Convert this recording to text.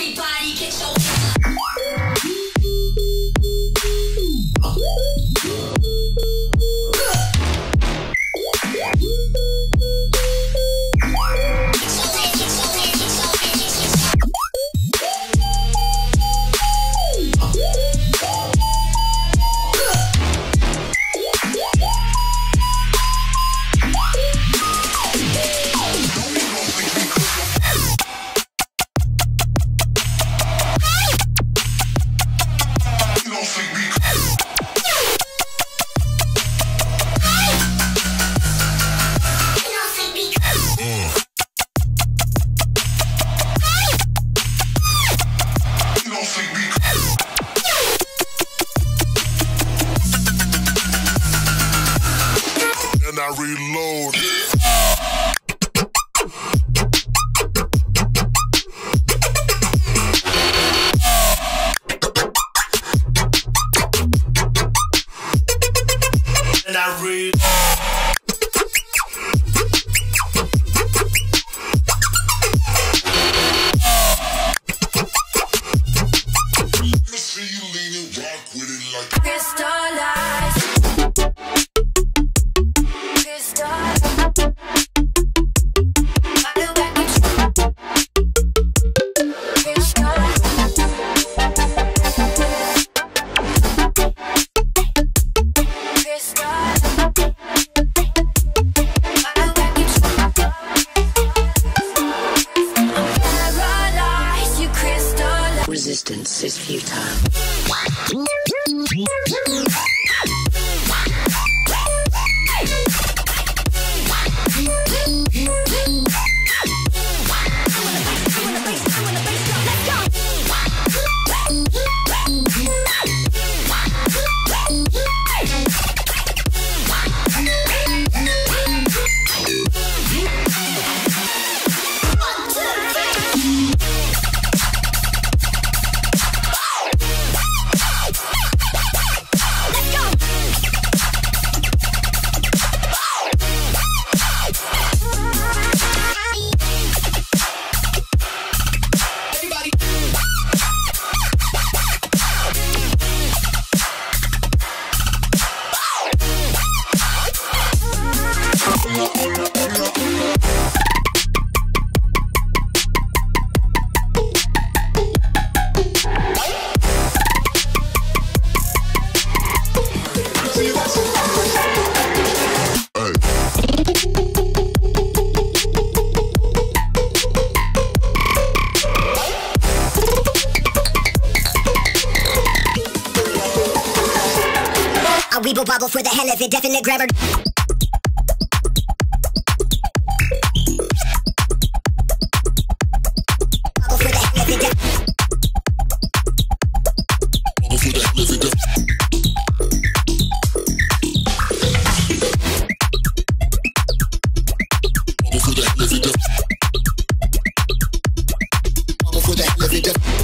Everybody get your and I reload. And I read. See you leaning, rock with it like crystallize. Resistance is futile. A weeble bobble for the hell of it, definite grabber. Bobble for the hell of it, bubble for the hell of it. Bubble for the hell of it. Bubble for the hell of it.